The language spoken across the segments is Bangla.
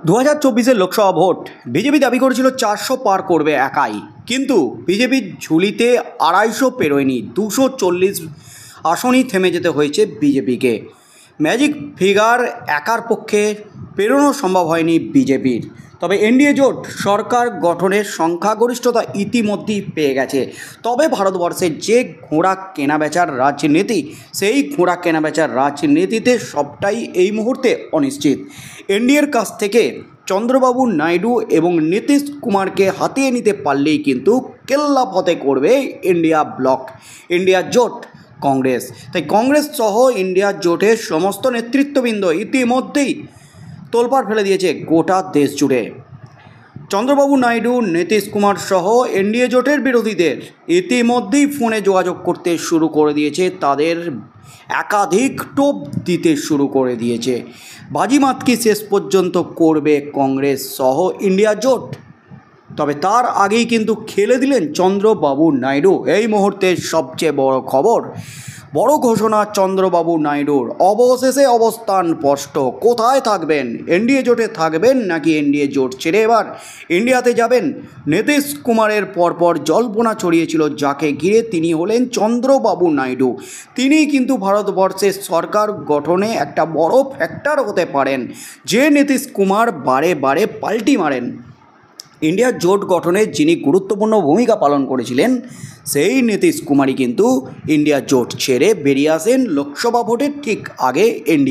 2024 লোকসভা ভোট বিজেপি দাবি করেছিল 400 পার করবে একাই, কিন্তু বিজেপির ঝুলিতে 250 পেরোয়নি। 240 আসনই থেমে যেতে হয়েছে বিজেপিকে। ম্যাজিক ফিগার একার পক্ষে পেরোনো সম্ভব হয়নি বিজেপির। তবে এনডিএ জোট সরকার গঠনের সংখ্যাগরিষ্ঠতা ইতিমধ্যেই পেয়ে গেছে। তবে ভারতবর্ষের যে ঘোড়া কেনাবেচার রাজনীতি, সেই ঘোড়া কেনাবেচার রাজনীতিতে সবটাই এই মুহূর্তে অনিশ্চিত। এনডিএর কাছ থেকে চন্দ্রবাবু নাইডু এবং নীতিশ কুমারকে হাতিয়ে নিতে পারলেই কিন্তু কেল্লা ফতে করবে ইন্ডিয়া ব্লক, ইন্ডিয়া জোট, কংগ্রেস। তাই কংগ্রেস সহ ইন্ডিয়া জোটের সমস্ত নেতৃত্ববৃন্দ ইতিমধ্যেই তোলপাড় ফেলে দিয়েছে গোটা দেশ জুড়ে। চন্দ্রবাবু নাইডু, নীতিশ কুমার সহ এনডিএ জোটের বিরোধীদের ইতিমধ্যেই ফোনে যোগাযোগ করতে শুরু করে দিয়েছে, তাদের একাধিক টোপ দিতে শুরু করে দিয়েছে। বাজিমাত কি শেষ পর্যন্ত করবে কংগ্রেস সহ ইন্ডিয়া জোট? তবে তার আগেই কিন্তু খেলে দিলেন চন্দ্রবাবু নাইডু। এই মুহূর্তের সবচেয়ে বড় খবর, বড় ঘোষণা চন্দ্রবাবু নাইডুর। অবশেষে অবস্থান স্পষ্ট। কোথায় থাকবেন? এনডিএ জোটে থাকবেন নাকি এনডিএ জোট ছেড়ে এবার ইন্ডিয়াতে যাবেন? নীতিশ কুমারের পরপর জল্পনা ছড়িয়েছিল যাকে ঘিরে, তিনি হলেন চন্দ্রবাবু নাইডু। তিনি কিন্তু ভারতবর্ষের সরকার গঠনে একটা বড় ফ্যাক্টর হতে পারেন। যে নীতিশ কুমার বারে বারে পাল্টি মারেন, ইন্ডিয়া জোট গঠনে যিনি গুরুত্বপূর্ণ ভূমিকা পালন করেছিলেন, সেই নীতিশ কুমারই কিন্তু ইন্ডিয়া জোট ছেড়ে বেরিয়ে আসেন লোকসভা ভোটের ঠিক আগে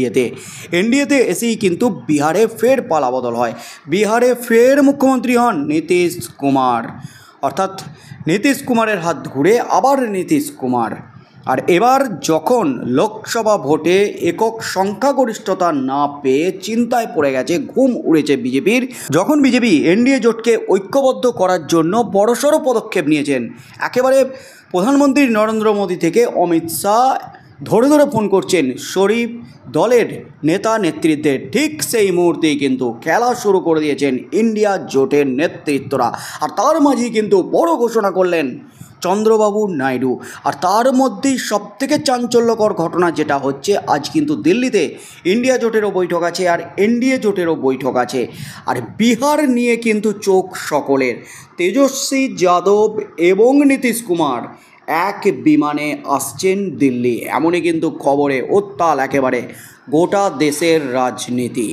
এনডিএতে এসেই কিন্তু বিহারে ফের পালাবদল হয়। বিহারে ফের মুখ্যমন্ত্রী হন নীতিশ কুমার, অর্থাৎ নীতিশ কুমারের হাত ঘুরে আবার নীতিশ কুমার। আর এবার যখন লোকসভা ভোটে একক সংখ্যাগরিষ্ঠতা না পেয়ে চিন্তায় পড়ে গেছে, ঘুম উড়েছে বিজেপির, যখন বিজেপি এনডিএ জোটকে ঐক্যবদ্ধ করার জন্য বড়সড় পদক্ষেপ নিয়েছেন, একেবারে প্রধানমন্ত্রী নরেন্দ্র মোদী থেকে অমিত শাহ ধরে ধরে ফোন করছেন শরিফ দলের নেতা নেতৃত্বের, ঠিক সেই মুহূর্তেই কিন্তু খেলা শুরু করে দিয়েছেন ইন্ডিয়া জোটের নেতৃত্বরা। আর তার মাঝেই কিন্তু বড় ঘোষণা করলেন চন্দ্রবাবু নাইডু। আর তার মধ্যেই সবথেকে চাঞ্চল্যকর ঘটনা যেটা হচ্ছে, আজ কিন্তু দিল্লিতে ইন্ডিয়া জোটেরও বৈঠক আছে আর এনডিএ জোটেরও বৈঠক আছে। আর বিহার নিয়ে কিন্তু চোখ সকলের। তেজস্বী যাদব এবং নীতিশ কুমার এক বিমানে আসছেন দিল্লি, এমনই কিন্তু খবরে উত্তাল একেবারে গোটা দেশের রাজনীতি।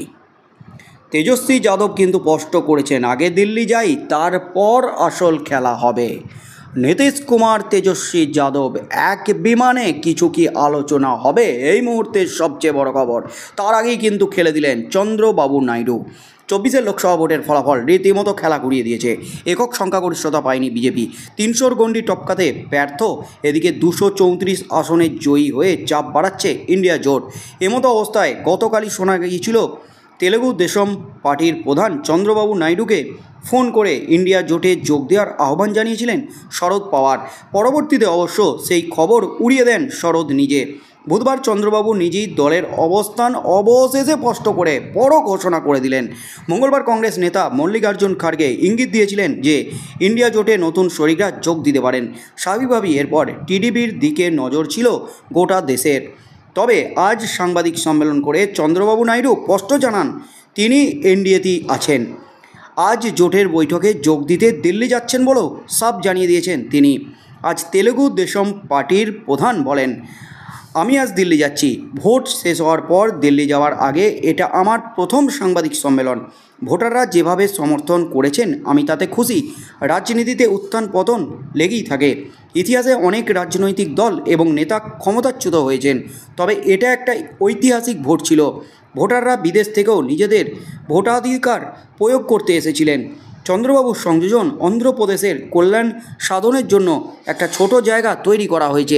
তেজস্বী যাদব কিন্তু স্পষ্ট করেছেন, আগে দিল্লি যাই, তারপর আসল খেলা হবে। নীতিশ কুমার, তেজস্বী যাদব এক বিমানে, কিছু কি আলোচনা হবে? এই মুহূর্তের সবচেয়ে বড় খবর। তার আগেই কিন্তু খেলে দিলেন চন্দ্রবাবু নাইডু। 24 লোকসভা ভোটের ফলাফল রীতিমতো খেলা ঘুরিয়ে দিয়েছে। একক সংখ্যাগরিষ্ঠতা পায়নি বিজেপি, 300 গণ্ডি টপকাতে ব্যর্থ। এদিকে 234 আসনে জয়ী হয়ে চাপ বাড়াচ্ছে ইন্ডিয়া জোট। এমতো অবস্থায় গতকালই শোনা গিয়েছিল তেলেগু দেশম পার্টির প্রধান চন্দ্রবাবু নাইডুকে ফোন করে ইন্ডিয়া জোটে যোগ দেওয়ার আহ্বান জানিয়েছিলেন শরদ পাওয়ার। পরবর্তীতে অবশ্য সেই খবর উড়িয়ে দেন শরদ নিজে। বুধবার চন্দ্রবাবু নিজেই দলের অবস্থান অবশেষে স্পষ্ট করে বড় ঘোষণা করে দিলেন। মঙ্গলবার কংগ্রেস নেতা মল্লিকার্জুন খাড়গে ইঙ্গিত দিয়েছিলেন যে ইন্ডিয়া জোটে নতুন শরিকরা যোগ দিতে পারেন। স্বাভাবিকভাবেই এরপর টিডিপির দিকে নজর ছিল গোটা দেশের। তবে আজ সাংবাদিক সম্মেলন করে চন্দ্রবাবু নাইডু স্পষ্ট জানান তিনি এনডিএতেই আছেন। আজ জোটের বৈঠকে যোগ দিতে দিল্লি যাচ্ছেন বলেও সব জানিয়ে দিয়েছেন তিনি। আজ তেলেগু দেশম পার্টির প্রধান বলেন, আমি আজ দিল্লি যাচ্ছি। ভোট শেষ হওয়ার পর দিল্লি যাওয়ার আগে এটা আমার প্রথম সাংবাদিক সম্মেলন। ভোটাররা যেভাবে সমর্থন করেছেন আমি তাতে খুশি। রাজনীতিতে উত্থান পতন লেগেই থাকে। ইতিহাসে অনেক রাজনৈতিক দল এবং নেতা ক্ষমতাচ্যুত হয়েছেন, তবে এটা একটা ঐতিহাসিক ভোট ছিল। ভোটাররা বিদেশ থেকেও নিজেদের ভোটাধিকার প্রয়োগ করতে এসেছিলেন। চন্দ্রবাবুর সংযোজন অন্ধ্রপ্রদেশের কল্যাণ সাধনের জন্য একটা ছোট জায়গা তৈরি করা হয়েছে।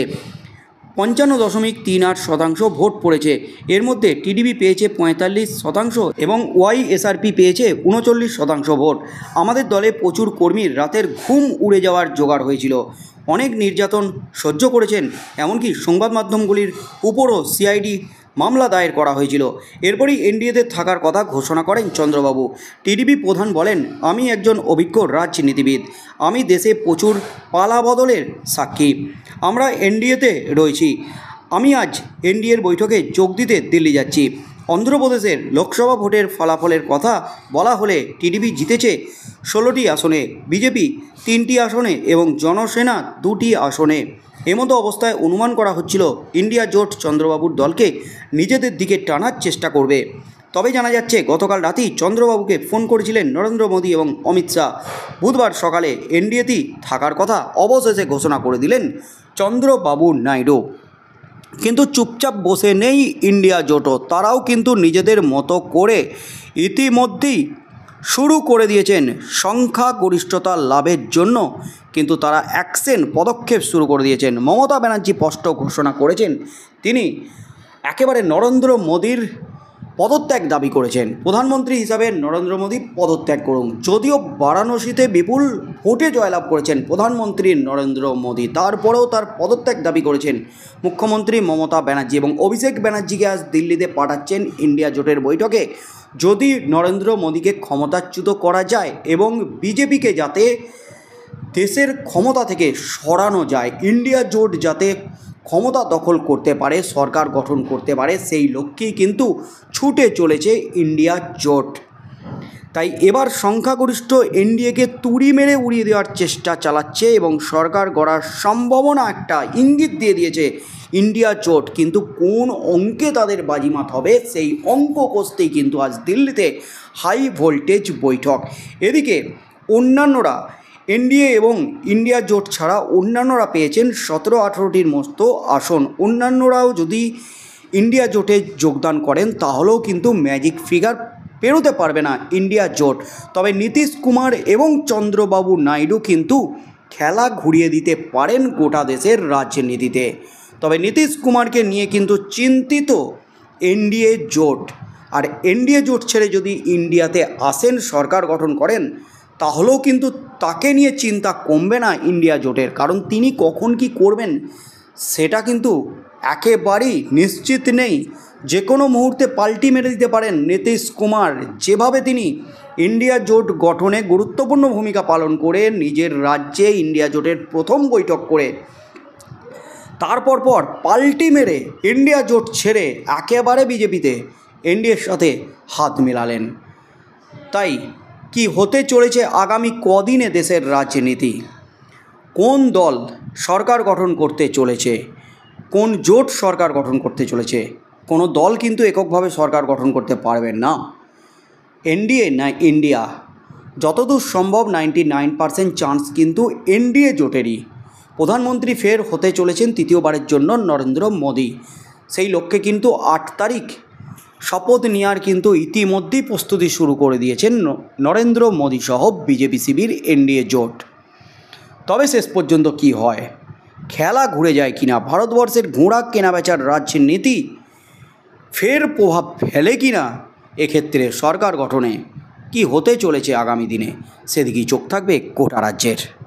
55.38% ভোট পড়েছে। এর মধ্যে টিডিপি পেয়েছে 45% এবং ওয়াইএসআরপি পেয়েছে 39% ভোট। আমাদের দলে প্রচুর কর্মীর রাতের ঘুম উড়ে যাওয়ার জোগাড় হয়েছিল। অনেক নির্যাতন সহ্য করেছেন, এমনকি সংবাদ মাধ্যমগুলির উপরও সিআইডি মামলা দায়ের করা হয়েছিল। এরপরই এনডিএতে থাকার কথা ঘোষণা করেন চন্দ্রবাবু। টিডিপি প্রধান বলেন, আমি একজন অভিজ্ঞ রাজনীতিবিদ। আমি দেশে প্রচুর পালাবদলের সাক্ষী। আমরা এনডিএতে রয়েছি। আমি আজ এনডিএর বৈঠকে যোগ দিতে দিল্লি যাচ্ছি। অন্ধ্রপ্রদেশের লোকসভা ভোটের ফলাফলের কথা বলা হলে টিডিপি জিতেছে 16টি আসনে, বিজেপি 3টি আসনে এবং জনসেনা 2টি আসনে। এমতো অবস্থায় অনুমান করা হচ্ছিল ইন্ডিয়া জোট চন্দ্রবাবুর দলকে নিজেদের দিকে টানার চেষ্টা করবে। তবে জানা যাচ্ছে গতকাল রাতেই চন্দ্রবাবুকে ফোন করেছিলেন নরেন্দ্র মোদী এবং অমিত শাহ। বুধবার সকালে এনডিএতেই থাকার কথা অবশেষে ঘোষণা করে দিলেন চন্দ্রবাবু নাইডু। কিন্তু চুপচাপ বসে নেই ইন্ডিয়া জোটও, তারাও কিন্তু নিজেদের মতো করে ইতিমধ্যেই শুরু করে দিয়েছেন সংখ্যাগরিষ্ঠতা লাভের জন্য। কিন্তু তারা পদক্ষেপ শুরু করে দিয়েছেন। মমতা ব্যানার্জি স্পষ্ট ঘোষণা করেছেন তিনি একেবারে নরেন্দ্র মোদীর পদত্যাগ দাবি করেছেন। প্রধানমন্ত্রী হিসাবে নরেন্দ্র মোদী পদত্যাগ করুন। যদিও বারাণসীতে বিপুল ভোটে জয়লাভ করেছেন প্রধানমন্ত্রী নরেন্দ্র মোদী, তারপরেও তার পদত্যাগ দাবি করেছেন মুখ্যমন্ত্রী মমতা ব্যানার্জি এবং অভিষেক ব্যানার্জিকে আজ দিল্লিতে পাঠাচ্ছেন ইন্ডিয়া জোটের বৈঠকে। যদি নরেন্দ্র মোদীকে ক্ষমতাচ্যুত করা যায় এবং বিজেপিকে যাতে দেশের ক্ষমতা থেকে সরানো যায়, ইন্ডিয়া জোট যাতে ক্ষমতা দখল করতে পারে, সরকার গঠন করতে পারে, সেই লক্ষ্যেই কিন্তু ছুটে চলেছে ইন্ডিয়া জোট। তাই এবার সংখ্যাগরিষ্ঠ এনডিএকে তুড়ি মেরে উড়িয়ে দেওয়ার চেষ্টা চালাচ্ছে এবং সরকার গড়ার সম্ভাবনা একটা ইঙ্গিত দিয়ে দিয়েছে ইন্ডিয়া জোট। কিন্তু কোন অঙ্কে তাদের বাজিমাত হবে সেই অঙ্ক কষতেই কিন্তু আজ দিল্লিতে হাই ভোল্টেজ বৈঠক। এদিকে অন্যান্যরা এনডিএ এবং ইন্ডিয়া জোট ছাড়া অন্যান্যরা পেয়েছেন 17-18টির মতো আসন। অন্যান্যরাও যদি ইন্ডিয়া জোটে যোগদান করেন তাহলেও কিন্তু ম্যাজিক ফিগার পেরোতে পারবে না ইন্ডিয়া জোট। তবে নীতিশ কুমার এবং চন্দ্রবাবু নাইডু কিন্তু খেলা ঘুরিয়ে দিতে পারেন গোটা দেশের রাজনীতিতে। তবে নীতিশ কুমারকে নিয়ে কিন্তু চিন্তিত এনডিএ জোট। আর এনডিএ জোট ছেড়ে যদি ইন্ডিয়াতে আসেন, সরকার গঠন করেন, তাহলেও কিন্তু তাকে নিয়ে চিন্তা কমবে না ইন্ডিয়া জোটের। কারণ তিনি কখন কি করবেন সেটা কিন্তু একেবারেই নিশ্চিত নেই। যে কোনো মুহূর্তে পাল্টি মেরে দিতে পারেন নীতিশ কুমার। যেভাবে তিনি ইন্ডিয়া জোট গঠনে গুরুত্বপূর্ণ ভূমিকা পালন করে নিজের রাজ্যে ইন্ডিয়া জোটের প্রথম বৈঠক করে তারপর পাল্টি মেরে ইন্ডিয়া জোট ছেড়ে একেবারে বিজেপিতে এনডিএর সাথে হাত মেলালেন। তাই কি হতে চলেছে আগামী কদিনে দেশের রাজনীতি, কোন দল সরকার গঠন করতে চলেছে, কোন জোট সরকার গঠন করতে চলেছে, কোনো দল কিন্তু এককভাবে সরকার গঠন করতে পারবেন না। এনডিএ না ইন্ডিয়া, যতদূর সম্ভব 99% চান্স কিন্তু এনডিএ জোটেরই। প্রধানমন্ত্রী ফের হতে চলেছেন তৃতীয়বারের জন্য নরেন্দ্র মোদী। সেই লক্ষ্যে কিন্তু 8 তারিখ শপথ নেওয়ার কিন্তু ইতিমধ্যেই প্রস্তুতি শুরু করে দিয়েছেন নরেন্দ্র মোদী সহ বিজেপি শিবির এনডিএ জোট। তবে শেষ পর্যন্ত কি হয়, খেলা ঘুরে যায় কিনা, ভারতবর্ষের ঘোড়া কেনাবেচার রাজনীতি ফের প্রভাব ফেলে কিনা এক্ষেত্রে সরকার গঠনে, কি হতে চলেছে আগামী দিনে সেদিকেই চোখ থাকবে গোটা রাজ্যের।